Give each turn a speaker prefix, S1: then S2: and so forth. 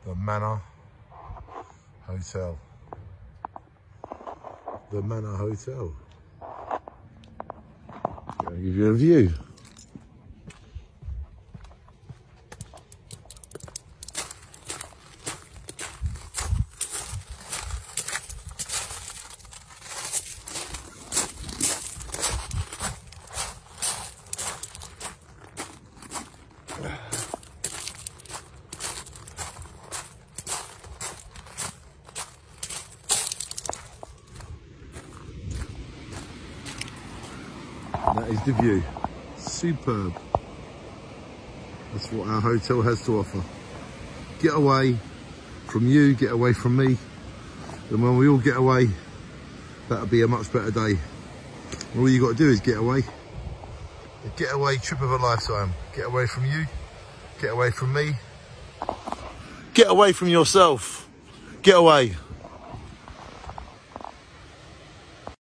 S1: The Manor Hotel. The Manor Hotel. I'll give you a view. That is the view. Superb. That's what our hotel has to offer. Get away from you, get away from me. And when we all get away, that'll be a much better day. All you got to do is get away. A getaway trip of a lifetime. Get away from you, get away from me. Get away from yourself. Get away.